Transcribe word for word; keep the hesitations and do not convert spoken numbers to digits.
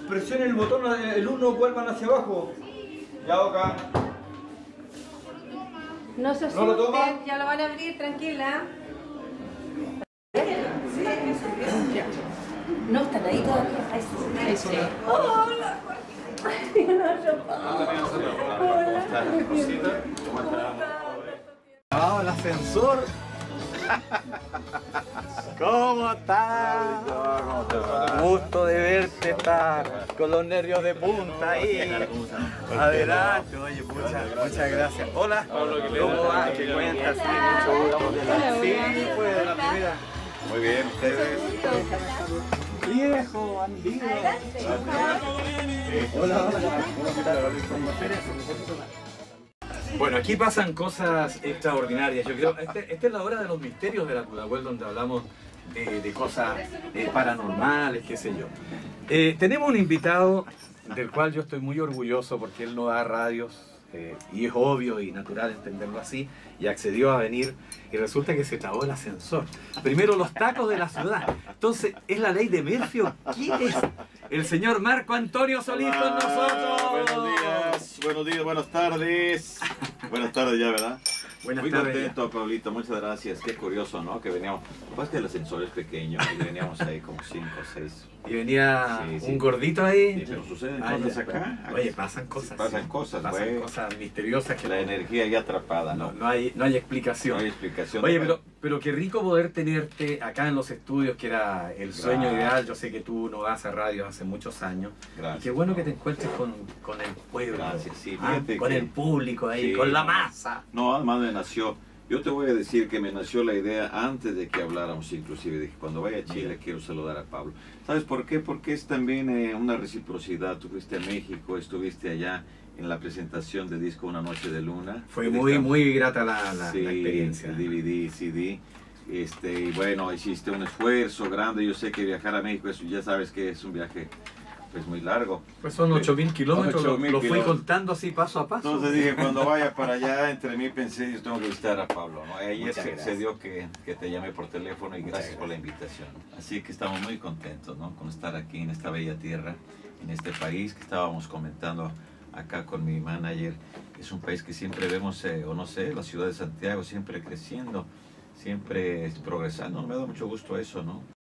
Presione el botón, el uno, vuelvan hacia abajo. Ya, Oka. No se ¿No lo toma? asusten, ya lo van a abrir, tranquila. No, están ahí todavía. Ahí sí. Ahí sí. Hola. ¡Vamos, el ascensor! ¿Cómo estás? ¿Cómo te va? Gusto de verte, estar con los nervios de punta ahí. Adelante, oye, muchas, muchas gracias. Hola, ¿cómo va? ¿Qué cuentas? Sí, mucho gusto. Sí, pues de la primera. Muy bien, ustedes. Viejo, bandido. Hola, hola. ¿Cómo estás? Bueno, aquí pasan cosas extraordinarias. Yo creo, este, esta es la hora de los misterios de la Pudahuel, donde hablamos de, de cosas eh, paranormales, qué sé yo. Eh, tenemos un invitado del cual yo estoy muy orgulloso porque él no da radios, eh, y es obvio y natural entenderlo así, y accedió a venir, y resulta que se trabó el ascensor. Primero los tacos de la ciudad. Entonces, ¿es la ley de Murphy? ¿Quién es? El señor Marco Antonio Solís con nosotros. Buenos días, buenos días, buenas tardes. Buenas tardes ya, ¿verdad? Buenas Muy tardes. contento, Pablito, muchas gracias. Qué curioso, ¿no? Que veníamos, lo que pasa es que el ascensor es pequeño y veníamos ahí como cinco o seis. Y venía Sí, sí. un gordito ahí. Sí, pero suceden Ah, cosas ya. acá. Oye, pasan cosas. Pasan sí. cosas, Pasan güey. cosas misteriosas que La no, energía ya atrapada, no, ¿no? no hay, no hay explicación. No hay explicación. Oye, pero, pero qué rico poder tenerte acá en los estudios, que era el sueño Gracias. ideal. Yo sé que tú no vas a radio hace muchos años. Gracias. Y qué bueno que te encuentres con, con el pueblo. Gracias, sí, ah, fíjate con que- el público ahí, Sí, con la no. masa. No, además me nació. Yo te voy a decir que me nació la idea antes de que habláramos, inclusive. Dije, cuando vaya a Chile quiero saludar a Pablo. ¿Sabes por qué? Porque es también eh, una reciprocidad. Tú fuiste a México, estuviste allá en la presentación de disco Una Noche de Luna. Fue muy, muy grata la, la, Sí, la experiencia. el D V D, C D. Este, y bueno, hiciste un esfuerzo grande. Yo sé que viajar a México, eso ya sabes que es un viaje pues muy largo. Pues son ocho mil kilómetros, ocho lo, mil lo fui kilómetros. contando así paso a paso. Entonces dije, cuando vaya para allá, entre mí pensé, yo tengo que visitar a Pablo, ¿no? Ayer Muchas se, gracias. se dio que, que te llamé por teléfono y gracias por la invitación. Así que estamos muy contentos, ¿no? Con estar aquí en esta bella tierra, en este país que estábamos comentando acá con mi manager. Es un país que siempre vemos, eh, o no sé, la ciudad de Santiago siempre creciendo, siempre progresando. Me da mucho gusto eso, ¿no?